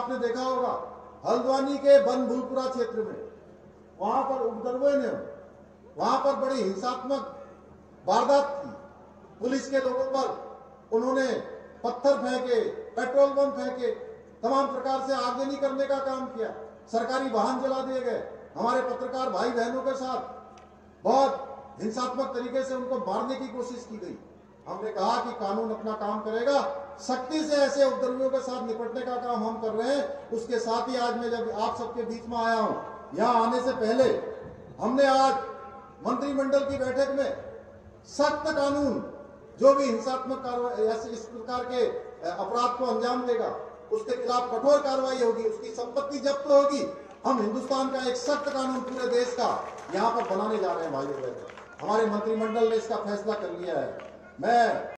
आपने देखा होगा हल्द्वानी के बनभूलपुरा क्षेत्र में, वहां पर उपद्रवियों ने वहां पर बड़ी हिंसात्मक वारदात की। पुलिस के लोगों पर उन्होंने पत्थर फेंके, पेट्रोल बम फेंके, तमाम प्रकार से आगजनी करने का काम किया। सरकारी वाहन जला दिए गए। हमारे पत्रकार भाई बहनों के साथ बहुत हिंसात्मक तरीके से उनको मारने की कोशिश की गई। हमने कहा कि कानून अपना काम करेगा, सख्ती से ऐसे उपद्रवियों के साथ निपटने का काम हम कर रहे हैं। उसके साथ ही आज मैं जब आप सबके बीच में आया हूं, यहां आने से पहले हमने आज मंत्रिमंडल की बैठक में सख्त कानून, जो भी हिंसात्मक कार्रवाई ऐसे इस प्रकार के अपराध को अंजाम देगा उसके खिलाफ कठोर कार्रवाई होगी, उसकी संपत्ति जब्त होगी। हम हिंदुस्तान का एक सख्त कानून पूरे देश का यहाँ पर बनाने जा रहे हैं भाइयों बहनों। हमारे मंत्रिमंडल ने इसका फैसला कर लिया है। मैं